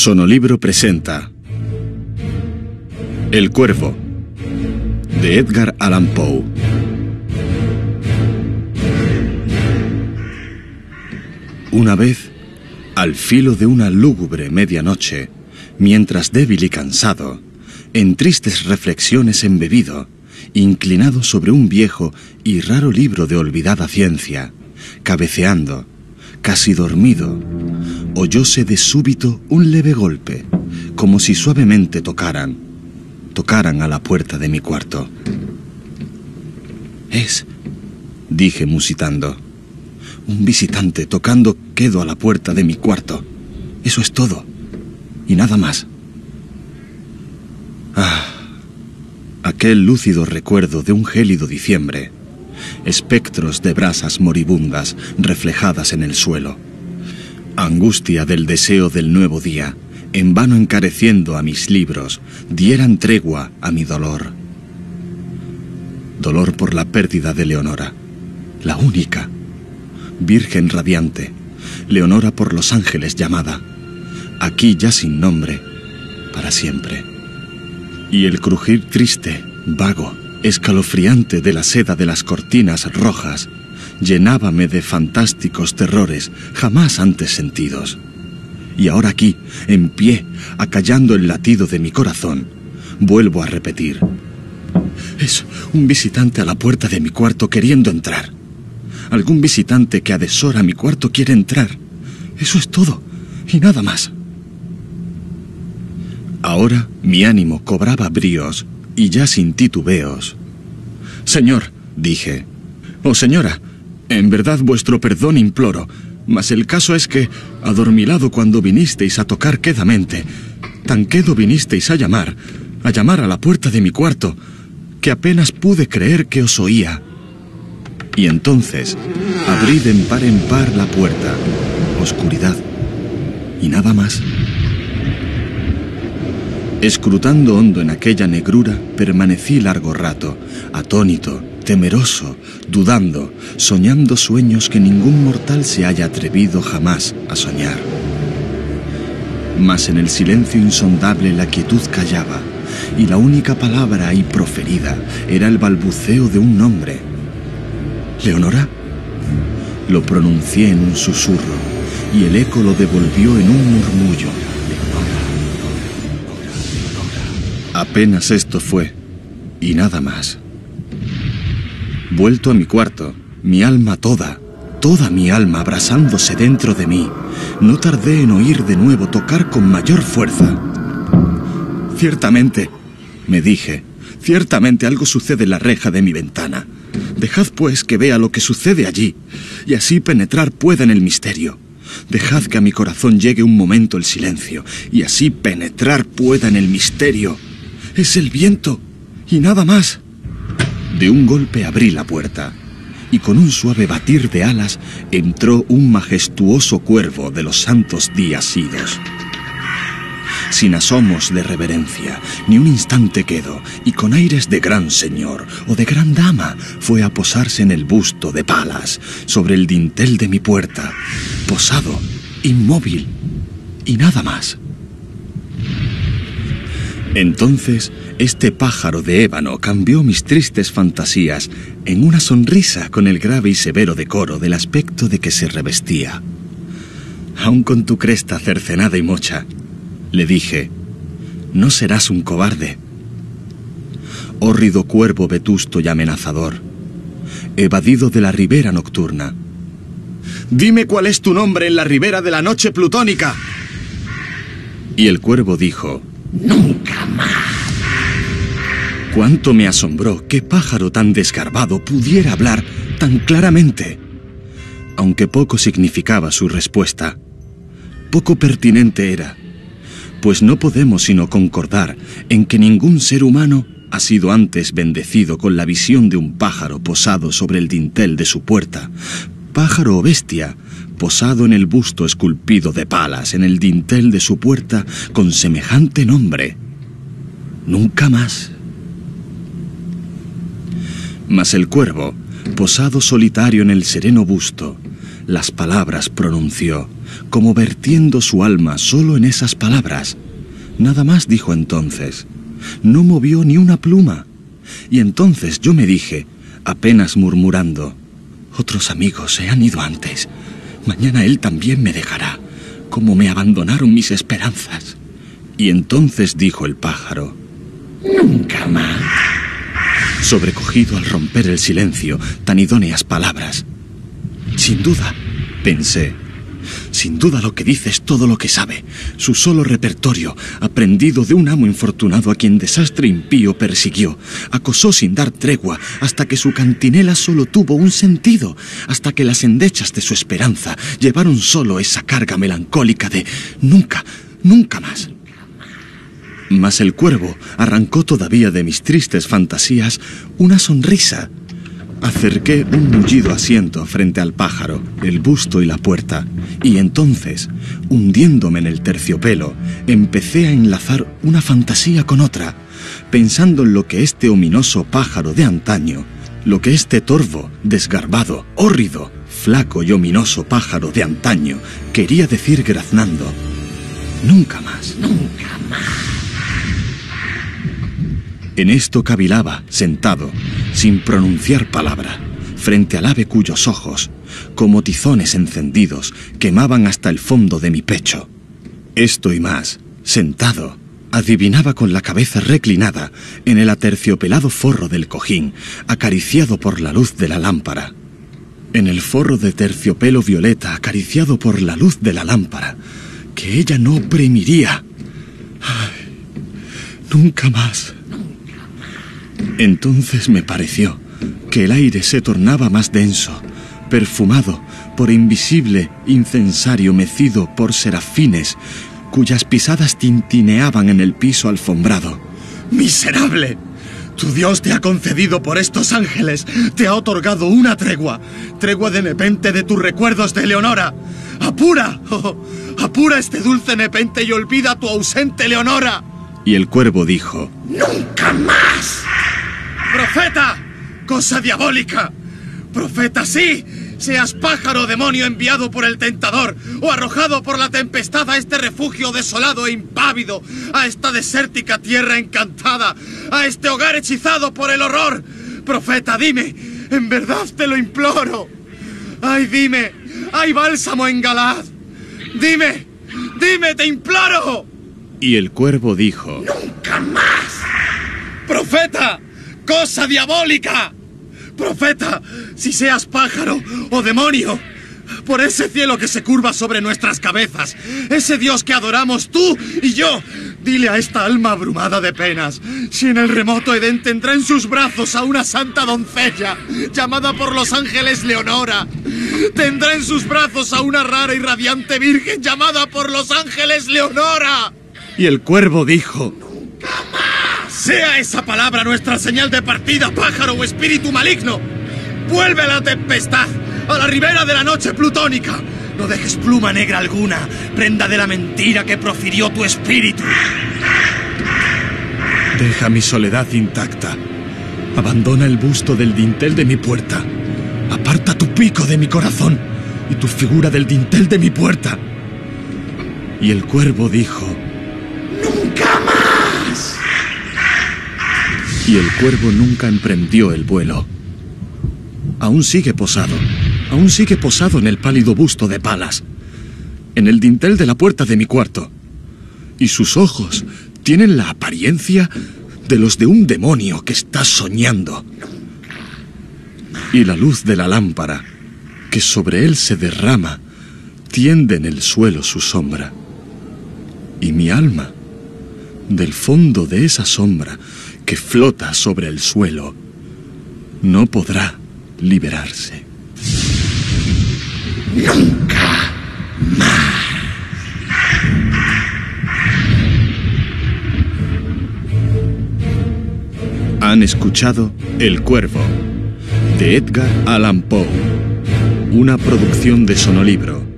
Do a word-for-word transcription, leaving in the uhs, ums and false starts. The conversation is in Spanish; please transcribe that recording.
Sonolibro presenta El Cuervo, de Edgar Allan Poe. Una vez, al filo de una lúgubre medianoche, mientras débil y cansado, en tristes reflexiones embebido, inclinado sobre un viejo y raro libro de olvidada ciencia, cabeceando, casi dormido, oyóse de súbito un leve golpe, como si suavemente tocaran, tocaran a la puerta de mi cuarto. Es, dije musitando, un visitante tocando quedo a la puerta de mi cuarto. Eso es todo, y nada más. Ah, aquel lúcido recuerdo de un gélido diciembre, espectros de brasas moribundas reflejadas en el suelo, angustia del deseo del nuevo día, en vano encareciendo a mis libros, dieran tregua a mi dolor. Dolor por la pérdida de Leonora, la única, virgen radiante, Leonora por los ángeles llamada, aquí ya sin nombre, para siempre. Y el crujir triste, vago, escalofriante de la seda de las cortinas rojas, llenábame de fantásticos terrores jamás antes sentidos. Y ahora aquí, en pie, acallando el latido de mi corazón, vuelvo a repetir: es un visitante a la puerta de mi cuarto queriendo entrar. Algún visitante que a deshora mi cuarto quiere entrar. Eso es todo, y nada más. Ahora mi ánimo cobraba bríos, y ya sin titubeos. Señor, dije, oh señora, en verdad vuestro perdón imploro, mas el caso es que, adormilado cuando vinisteis a tocar quedamente, tan quedo vinisteis a llamar, a llamar a la puerta de mi cuarto, que apenas pude creer que os oía. Y entonces, abrí de en par en par la puerta, oscuridad, y nada más. Escrutando hondo en aquella negrura, permanecí largo rato, atónito, temeroso, dudando, soñando sueños que ningún mortal se haya atrevido jamás a soñar. Mas en el silencio insondable la quietud callaba, y la única palabra ahí proferida era el balbuceo de un nombre. ¿Leonora? Lo pronuncié en un susurro, y el eco lo devolvió en un murmullo. Apenas esto fue, y nada más. Vuelto a mi cuarto, mi alma toda, toda mi alma abrasándose dentro de mí, no tardé en oír de nuevo tocar con mayor fuerza. Ciertamente, me dije, ciertamente algo sucede en la reja de mi ventana. Dejad pues que vea lo que sucede allí, y así penetrar pueda en el misterio. Dejad que a mi corazón llegue un momento el silencio, y así penetrar pueda en el misterio. Es el viento, y nada más. De un golpe abrí la puerta, y con un suave batir de alas entró un majestuoso cuervo de los santos días idos. Sin asomos de reverencia, ni un instante quedo, y con aires de gran señor o de gran dama, fue a posarse en el busto de Palas, sobre el dintel de mi puerta, posado, inmóvil, y nada más. Entonces, este pájaro de ébano cambió mis tristes fantasías en una sonrisa con el grave y severo decoro del aspecto de que se revestía. Aun con tu cresta cercenada y mocha, le dije, no serás un cobarde. Hórrido cuervo vetusto y amenazador, evadido de la ribera nocturna. Dime cuál es tu nombre en la ribera de la noche plutónica. Y el cuervo dijo, nunca más. Cuánto me asombró que pájaro tan desgarbado pudiera hablar tan claramente, aunque poco significaba su respuesta. Poco pertinente era, pues no podemos sino concordar en que ningún ser humano ha sido antes bendecido con la visión de un pájaro posado sobre el dintel de su puerta, pájaro o bestia, posado en el busto esculpido de Palas en el dintel de su puerta con semejante nombre. Nunca más. Mas el cuervo, posado solitario en el sereno busto, Las palabras pronunció, como vertiendo su alma solo en esas palabras. Nada más dijo entonces. No movió ni una pluma. Y entonces yo me dije, apenas murmurando, otros amigos se han ido antes. Mañana él también me dejará, como me abandonaron mis esperanzas. Y entonces dijo el pájaro, nunca más. Sobrecogido al romper el silencio, tan idóneas palabras. Sin duda, pensé, sin duda lo que dice es todo lo que sabe, su solo repertorio, aprendido de un amo infortunado a quien desastre impío persiguió, acosó sin dar tregua, hasta que su cantinela solo tuvo un sentido, hasta que las endechas de su esperanza llevaron solo esa carga melancólica de nunca, nunca más. Mas el cuervo arrancó todavía de mis tristes fantasías una sonrisa. Acerqué un mullido asiento frente al pájaro, el busto y la puerta, y entonces, hundiéndome en el terciopelo, empecé a enlazar una fantasía con otra, pensando en lo que este ominoso pájaro de antaño, lo que este torvo, desgarbado, hórrido, flaco y ominoso pájaro de antaño quería decir graznando. Nunca más, nunca más. En esto cavilaba, sentado, sin pronunciar palabra, frente al ave cuyos ojos, como tizones encendidos, quemaban hasta el fondo de mi pecho. Esto y más, sentado, adivinaba con la cabeza reclinada en el aterciopelado forro del cojín, acariciado por la luz de la lámpara. En el forro de terciopelo violeta, acariciado por la luz de la lámpara, que ella no oprimiría. Ay, nunca más. Entonces me pareció que el aire se tornaba más denso, perfumado por invisible incensario mecido por serafines, cuyas pisadas tintineaban en el piso alfombrado. ¡Miserable! Tu Dios te ha concedido por estos ángeles, te ha otorgado una tregua, tregua de nepente de tus recuerdos de Leonora. ¡Apura! Oh, ¡apura este dulce nepente y olvida tu ausente Leonora! Y el cuervo dijo, ¡nunca más! ¡Profeta! ¡Cosa diabólica! ¡Profeta, sí! Seas pájaro o demonio enviado por el tentador o arrojado por la tempestad a este refugio desolado e impávido, a esta desértica tierra encantada, a este hogar hechizado por el horror. Profeta, dime, en verdad te lo imploro. ¡Ay, dime! ¡Hay bálsamo en Galad! ¡Dime! ¡Dime, te imploro! Y el cuervo dijo, ¡nunca más! ¡Profeta! ¡Cosa diabólica! Profeta, si seas pájaro o demonio, por ese cielo que se curva sobre nuestras cabezas, ese Dios que adoramos tú y yo, dile a esta alma abrumada de penas, si en el remoto Edén tendrá en sus brazos a una santa doncella, llamada por los ángeles Leonora, tendrá en sus brazos a una rara y radiante virgen, llamada por los ángeles Leonora. Y el cuervo dijo, ¡nunca más! Sea esa palabra nuestra señal de partida, pájaro o espíritu maligno. Vuelve a la tempestad, a la ribera de la noche plutónica. No dejes pluma negra alguna, prenda de la mentira que profirió tu espíritu. Deja mi soledad intacta. Abandona el busto del dintel de mi puerta. Aparta tu pico de mi corazón y tu figura del dintel de mi puerta. Y el cuervo dijo, ¡nunca más! Y el cuervo nunca emprendió el vuelo. Aún sigue posado, aún sigue posado en el pálido busto de Palas, en el dintel de la puerta de mi cuarto. Y sus ojos tienen la apariencia de los de un demonio que está soñando. Y la luz de la lámpara, que sobre él se derrama, tiende en el suelo su sombra. Y mi alma, del fondo de esa sombra que flota sobre el suelo, no podrá liberarse. Nunca más. Han escuchado El Cuervo, de Edgar Allan Poe, una producción de Sonolibro.